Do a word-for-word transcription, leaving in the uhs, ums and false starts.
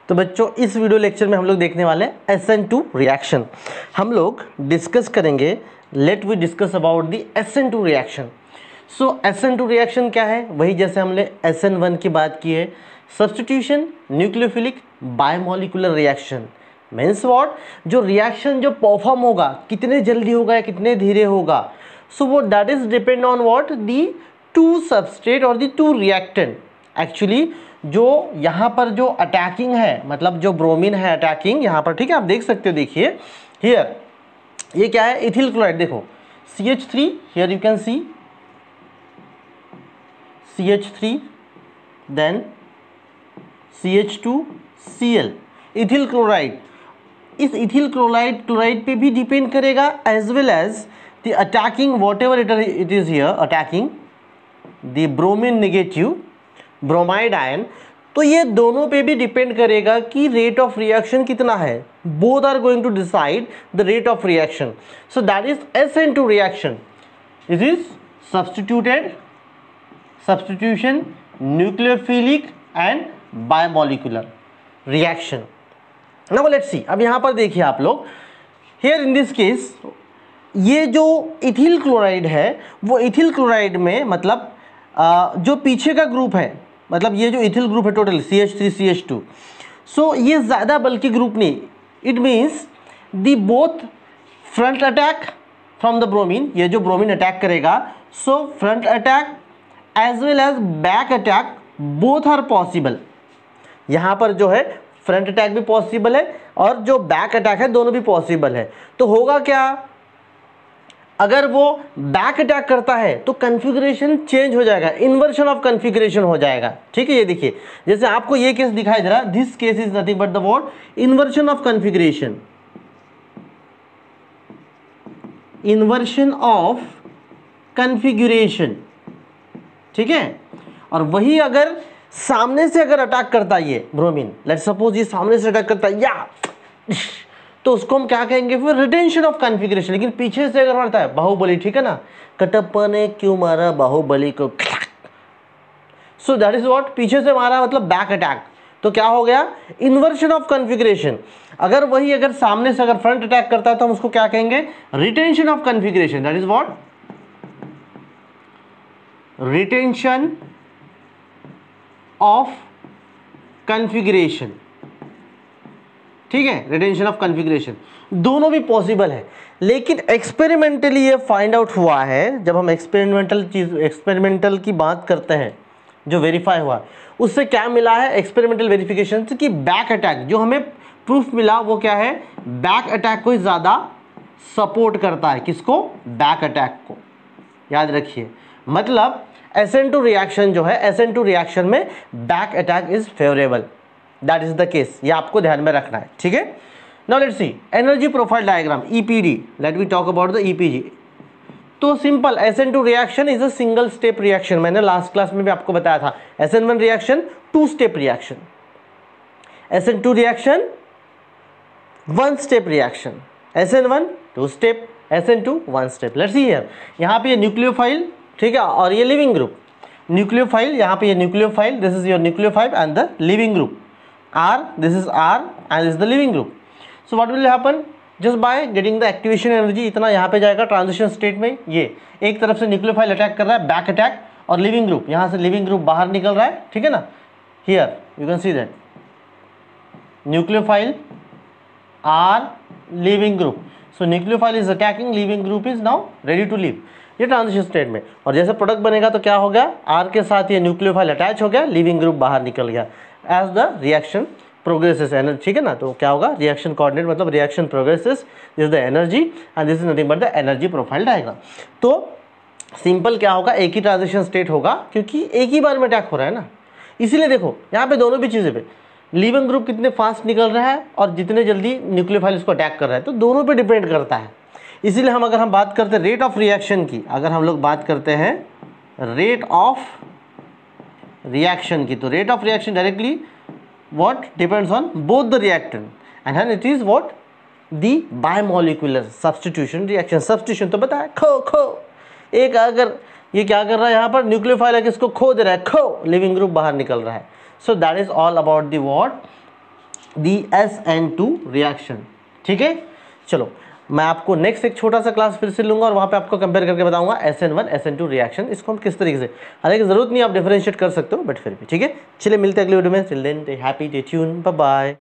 तो बच्चों इस वीडियो लेक्चर में हम लोग देखने वाले हैं एस एन टू रिएक्शन। हम लोग डिस्कस करेंगे, let we discuss about the S N two reaction. So S N two reaction क्या है, वही जैसे हमने एस एन वन की बात की है, substitution nucleophilic bimolecular reaction. Means what, जो रिएक्शन जो परफॉर्म होगा कितने जल्दी होगा या कितने धीरे होगा, सो वो that is depend on what, the two substrate और दी टू रिएक्टेंट। एक्चुअली जो यहाँ पर जो अटैकिंग है, मतलब जो ब्रोमीन है अटैकिंग यहाँ पर, ठीक है, आप देख सकते हो, देखिए हियर ये क्या है, इथिल क्लोराइड। देखो C H three, here you can see C H three, then C H two C L, ethyl chloride. इस इथिल क्लोराइड क्लोराइड पे भी डिपेंड करेगा, as well as the attacking whatever it it is here attacking the bromine negative bromide ion. तो ये दोनों पे भी depend करेगा कि रेट ऑफ रिएक्शन कितना है। Both are going to decide the rate of reaction. So that is S N two reaction. This is substituted substitution nucleophilic and bimolecular reaction. Now let's see, अब यहाँ पर देखिए आप लोग, हियर इन दिस केस ये जो ethyl chloride है वो इथिल क्लोराइड में मतलब आ, जो पीछे का ग्रुप है, मतलब ये जो इथिल ग्रुप है total C H three C H two, so ये ज़्यादा बल्कि ग्रुप नहीं। It means the both front attack from the bromine, ये जो ब्रोमीन अटैक करेगा, so front attack as well as back attack both are possible. यहाँ पर जो है फ्रंट अटैक भी पॉसिबल है और जो बैक अटैक है दोनों भी पॉसिबल है। तो होगा क्या, अगर वो बैक अटैक करता है तो कन्फिग्रेशन चेंज हो जाएगा, इन्वर्शन ऑफ कन्फिग्रेशन हो जाएगा। ठीक है, ये देखिए जैसे आपको ये केस दिखाई दे रहा है, this case is nothing but the word inversion of configuration, inversion of configuration. ठीक है, और वही अगर सामने से अगर अटैक करता है ये ब्रोमीन, लेट्स सपोज ये सामने से अटैक करता है या, तो उसको हम क्या कहेंगे फिर, रिटेंशन ऑफ कॉन्फ़िगरेशन। लेकिन पीछे से अगर मारता है, बाहुबली, ठीक है ना, कटप्पा ने क्यों मारा बाहुबली को, सो दैट इज व्हाट, पीछे से मारा मतलब बैक अटैक। तो क्या हो गया, इन्वर्शन ऑफ कॉन्फ़िगरेशन। अगर वही अगर सामने से अगर फ्रंट अटैक करता है तो हम उसको क्या कहेंगे, retention of configuration. That is what, retention of configuration. ठीक है, रिटेंशन ऑफ कॉन्फ़िगरेशन दोनों भी पॉसिबल है। लेकिन एक्सपेरिमेंटली ये फाइंड आउट हुआ है, जब हम एक्सपेरिमेंटल चीज एक्सपेरिमेंटल की बात करते हैं, जो वेरीफाई हुआ उससे क्या मिला है, एक्सपेरिमेंटल वेरिफिकेशन से, कि बैक अटैक जो हमें प्रूफ मिला वो क्या है, बैक अटैक को ज़्यादा सपोर्ट करता है। किसको, बैक अटैक को। याद रखिए, मतलब एस एन टू रिएक्शन जो है, एस एन टू रिएक्शन में back attack is favourable. That is the case, ये आपको ध्यान में रखना है। ठीक है, now let's see energy profile diagram, E P D. Let we talk about the E P G. तो simple, S N two reaction is a single step reaction. मैंने लास्ट क्लास में भी आपको बताया था, S N one reaction two step reaction, S N two reaction one step reaction, S N one two step, S N two one step. Let's see here, यहाँ पे ये nucleophile, ठीक है, और ये लिविंग ग्रुप। न्यूक्लियोफाइल, यहाँ पे ये nucleophile, this is your nucleophile and the leaving group R, this is R and this is the living group. So what will happen, just by getting the activation energy, इतना यहाँ पे जाएगा transition state में। ये एक तरफ से nucleophile attack कर रहा है, बैक अटैक, और लिविंग ग्रुप, यहाँ से लिविंग ग्रुप बाहर निकल रहा है। ठीक है ना, here you can see that nucleophile R, leaving group. So nucleophile is attacking, leaving group is now ready to leave, ये ट्रांजिशन स्टेट में। और जैसे प्रोडक्ट बनेगा तो क्या हो गया, R के साथ ये न्यूक्लियोफाइल अटैच हो गया, लिविंग ग्रुप बाहर निकल गया। As the reaction progresses energy, ठीक है ना, तो क्या होगा, रिएक्शन कोऑर्डिनेट मतलब reaction progresses, this is the energy and this is nothing but the energy profile diagram. तो सिंपल क्या होगा, एक ही ट्रांजिशन स्टेट होगा, क्योंकि एक ही बार में अटैक हो रहा है ना। इसीलिए देखो यहाँ पे दोनों भी चीज़ें पे लिविंग ग्रुप कितने फास्ट निकल रहा है और जितने जल्दी न्यूक्लियोफाइल इसको अटैक कर रहा है, तो दोनों पे डिपेंड करता है। इसीलिए हम अगर हम बात करते हैं रेट ऑफ रिएक्शन की, अगर हम लोग बात करते हैं रेट ऑफ रिएक्शन की, तो rate of reaction directly what depends on both the reactant and hence it is what, the bimolecular substitution reaction। substitution तो बताया, खो खो, एक अगर ये क्या कर रहा है यहाँ पर, न्यूक्लियोफाइल है, किसको खो दे रहा है, खो, लिविंग ग्रुप बाहर निकल रहा है। So that is all about the what, the S N two reaction. ठीक है, चलो मैं आपको नेक्स्ट एक छोटा सा क्लास फिर से लूंगा और वहाँ पे आपको कंपेयर करके बताऊंगा S N one S N two reaction, इसको हम किस तरीके से, हालांकि जरूरत नहीं आप डिफरेंशिएट कर सकते हो बट फिर भी। ठीक है, चलिए मिलते हैं अगले वीडियो में। Till then happy day tune, bye bye.